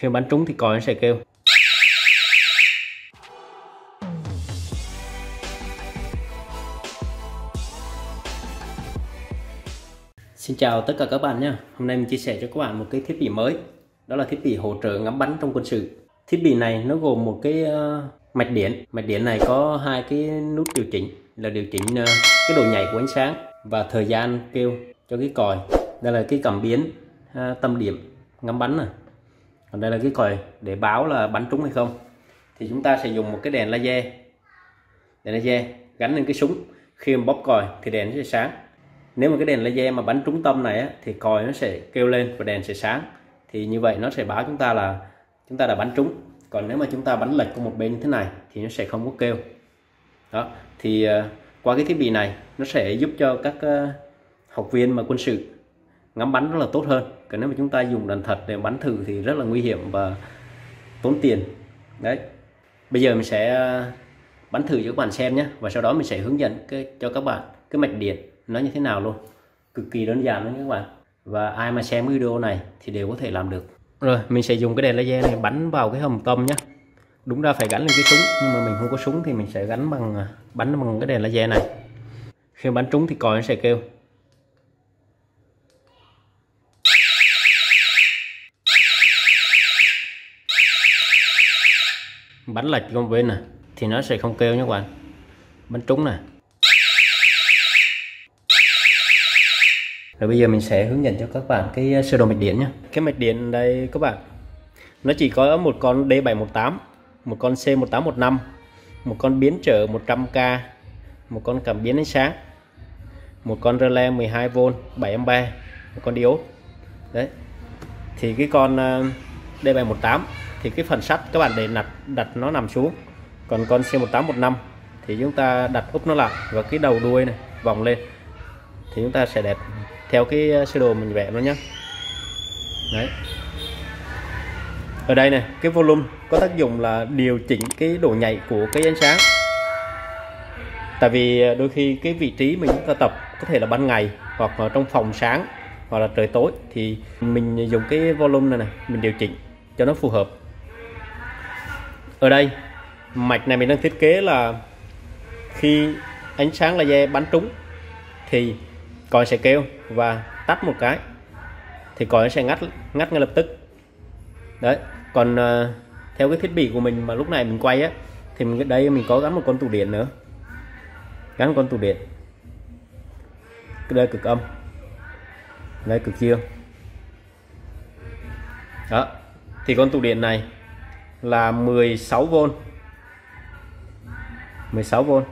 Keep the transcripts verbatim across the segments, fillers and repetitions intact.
Khi bắn trúng thì còi nó sẽ kêu. Xin chào tất cả các bạn nhé. Hôm nay mình chia sẻ cho các bạn một cái thiết bị mới. Đó là thiết bị hỗ trợ ngắm bắn trong quân sự. Thiết bị này nó gồm một cái uh, mạch điện. Mạch điện này có hai cái nút điều chỉnh, là điều chỉnh uh, cái độ nhạy của ánh sáng và thời gian kêu cho cái còi. Đây là cái cảm biến uh, tâm điểm ngắm bắn này. Còn đây là cái còi để báo là bắn trúng hay không. Thì chúng ta sẽ dùng một cái đèn laser, đèn laser gắn lên cái súng. Khi mà bóp còi thì đèn nó sẽ sáng. Nếu mà cái đèn laser mà bắn trúng tâm này á, thì còi nó sẽ kêu lên và đèn sẽ sáng. Thì như vậy nó sẽ báo chúng ta là chúng ta đã bắn trúng. Còn nếu mà chúng ta bắn lệch qua một bên như thế này thì nó sẽ không có kêu. Đó. Thì uh, qua cái thiết bị này nó sẽ giúp cho các uh, học viên mà quân sự ngắm bắn rất là tốt hơn. Còn nếu mà chúng ta dùng đạn thật để bắn thử thì rất là nguy hiểm và tốn tiền. Đấy. Bây giờ mình sẽ uh, bắn thử cho các bạn xem nhé. Và sau đó mình sẽ hướng dẫn cái, cho các bạn cái mạch điện nó như thế nào luôn. Cực kỳ đơn giản luôn các bạn. Và ai mà xem video này thì đều có thể làm được. Rồi mình sẽ dùng cái đèn laser này bắn vào cái hầm tâm nhé. Đúng ra phải gắn lên cái súng, nhưng mà mình không có súng thì mình sẽ gắn bằng bắn bằng cái đèn laser này. Khi bắn trúng thì còi nó sẽ kêu. Bắn lệch qua một bên này thì nó sẽ không kêu nhé các bạn. Bắn trúng này. Rồi bây giờ mình sẽ hướng dẫn cho các bạn cái sơ đồ mạch điện nhé. Cái mạch điện đây các bạn, nó chỉ có một con D bảy một tám, một con C một tám một năm, một con biến trở một trăm K, một con cảm biến ánh sáng, một con rơ le mười hai vôn bảy ampe, một con diode. Đấy. Thì cái con D bảy một tám thì cái phần sắt các bạn để đặt đặt nó nằm xuống. Còn con C một tám một năm thì chúng ta đặt úp nó lại và cái đầu đuôi này vòng lên. Thì chúng ta sẽ đẹp theo cái sơ đồ mình vẽ nó nhé. Đấy. Ở đây này, cái volume có tác dụng là điều chỉnh cái độ nhạy của cái ánh sáng. Tại vì đôi khi cái vị trí mình chúng ta tập có thể là ban ngày hoặc ở trong phòng sáng hoặc là trời tối, thì mình dùng cái volume này này mình điều chỉnh cho nó phù hợp. Ở đây mạch này mình đang thiết kế là khi ánh sáng laser bắn trúng thì còi sẽ kêu, và tắt một cái thì còi sẽ ngắt ngắt ngay lập tức. Đấy. Còn uh, theo cái thiết bị của mình mà lúc này mình quay á, thì mình đây mình có gắn một con tủ điện nữa, gắn một con tủ điện. Cái đây cực âm, đây cực dương. Đó. Thì con tủ điện này là mười sáu vôn, mười sáu vôn,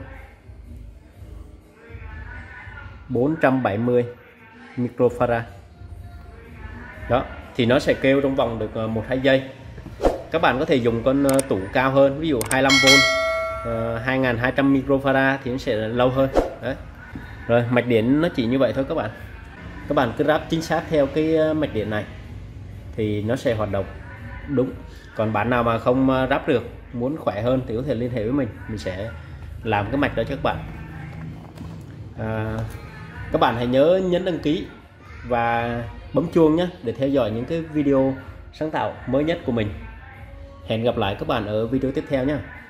bốn trăm bảy mươi microfarad. Đó, thì nó sẽ kêu trong vòng được một hai giây. Các bạn có thể dùng con tủ cao hơn, ví dụ hai mươi lăm vôn, uh, hai nghìn hai trăm microfarad thì nó sẽ lâu hơn. Đấy. Rồi mạch điện nó chỉ như vậy thôi các bạn. Các bạn cứ ráp chính xác theo cái mạch điện này thì nó sẽ hoạt động đúng. Còn bạn nào mà không ráp được, muốn khỏe hơn thì có thể liên hệ với mình, mình sẽ làm cái mạch đó cho các bạn. À, các bạn hãy nhớ nhấn đăng ký và bấm chuông nhé, để theo dõi những cái video sáng tạo mới nhất của mình. Hẹn gặp lại các bạn ở video tiếp theo nhé.